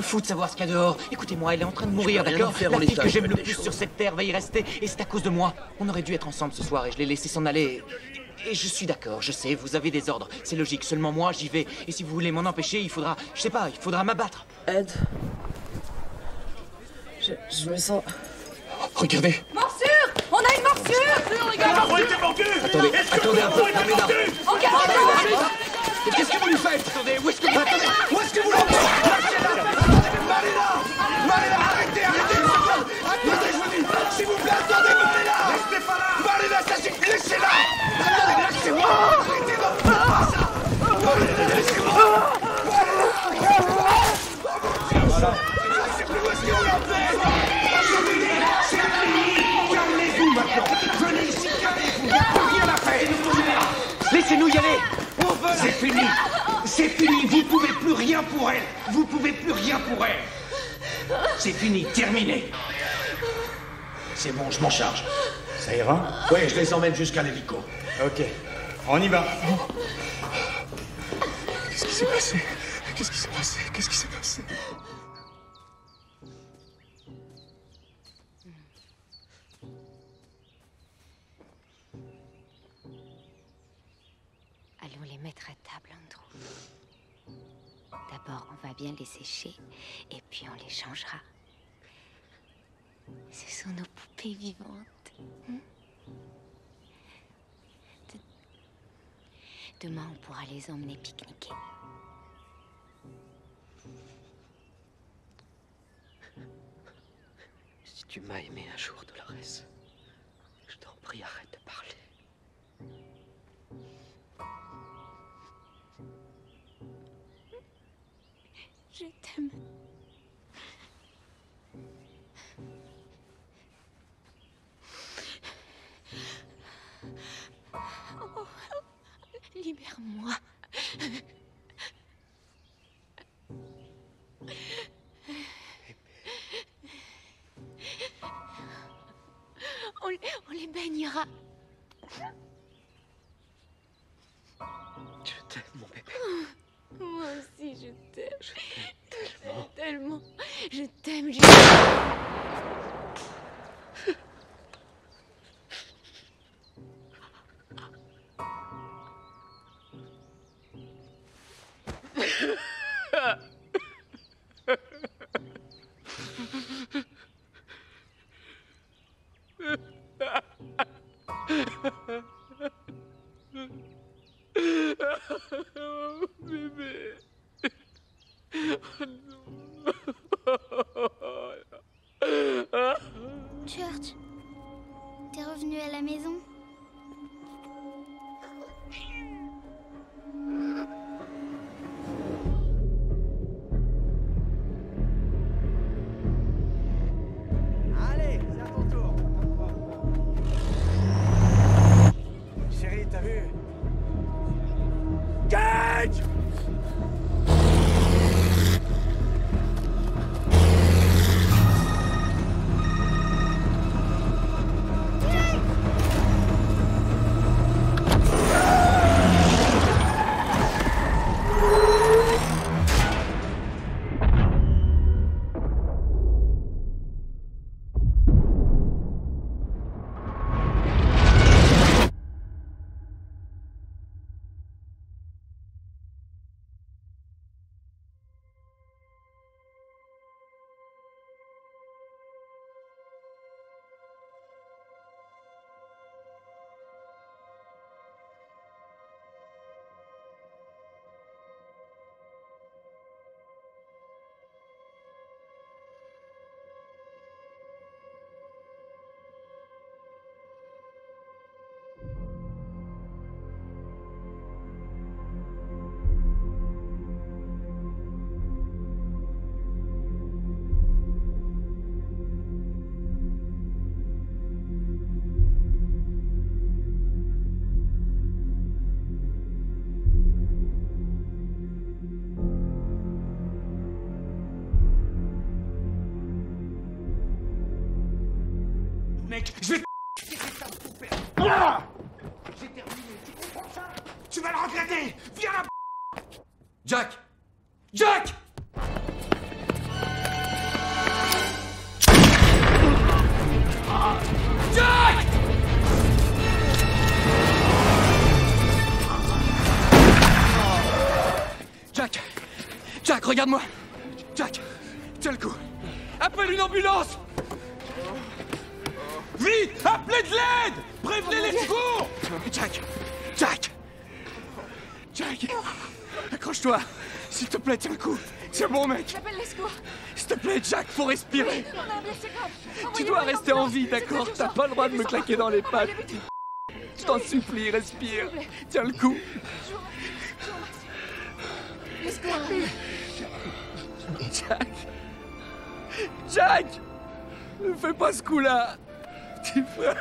fout de savoir ce qu'il y a dehors. Écoutez-moi, elle est en train de mourir, d'accord? La fille que j'aime le plus sur cette terre va y rester, et c'est à cause de moi. On aurait dû être ensemble ce soir, et je l'ai laissé s'en aller. Et je suis d'accord, je sais, vous avez des ordres. C'est logique, seulement moi, j'y vais. Et si vous voulez m'en empêcher, il faudra... Je sais pas, il faudra m'abattre. Ed... Je me sens... Regardez. Morsure! On a une morsure! Les gars! Caro était mordu! Attendez, attendez un peu, Marlena. En garde! Mais qu'est-ce que vous lui faites? Attendez, où est-ce que vous... Attendez, où est-ce que vous l'emmenez? Marlena, arrêtez, arrêtez une seconde! Attendez, je vous dis, s'il vous plaît, attendez, Marlena! Restez pas là! Marlena, ça suffit, laissez-la! Attendez, laissez-moi! Arrêtez, non, faites pas ça! Marlena, laissez-moi! Voilà. Je sais plus où est-ce que vous l'emmenez! C'est fini! Calmez-vous maintenant! Venez ici, calmez-vous! Il n'y a plus rien à faire! Laissez-nous y aller! On veut la... C'est fini! C'est fini! Vous pouvez plus rien pour elle! Vous pouvez plus rien pour elle! C'est fini, terminé! C'est bon, je m'en charge. Ça ira? Oui, je les emmène jusqu'à l'hélico. Ok, on y va. Qu'est-ce qui s'est passé? Qu'est-ce qui s'est passé? Qu'est-ce qui s'est passé? Allons les mettre à table, Andrew. D'abord, on va bien les sécher, et puis on les changera. Ce sont nos poupées vivantes. Demain, on pourra les emmener pique-niquer. Si tu m'as aimé un jour, Dolores, je t'en prie, arrête de parler. Je t'aime. Oh, libère-moi. On les baignera. Je t'aime, mon bébé. Moi aussi, je t'aime. Je t'aime tellement. Tellement. Je t'aime. Bébé. Church, t'es revenu à la maison? Allez, c'est à ton tour. Chérie, t'as vu? Gage! Mec, je vais ah, j'ai terminé, tu comprends ça? Tu vas le regretter. Viens là. Jack! Jack! regarde-moi. Jack, tiens le coup. Appelle une ambulance. Vite, appelez de l'aide. Prévenez les secours. Jack, accroche-toi. S'il te plaît, tiens le coup. C'est bon, mec. J'appelle les secours. S'il te plaît, Jack, faut respirer. On a un blessé grave. Tu Envoyez-moi dois une rester en ambulance. vie, C'est d'accord? plus T'as urgent. pas le droit de me Envoyez-moi claquer dans les pattes. Envoyez vite. Je t'en supplie, respire. Tiens le coup. Les secours. Jack, ne fais pas ce coup-là. Petit frère.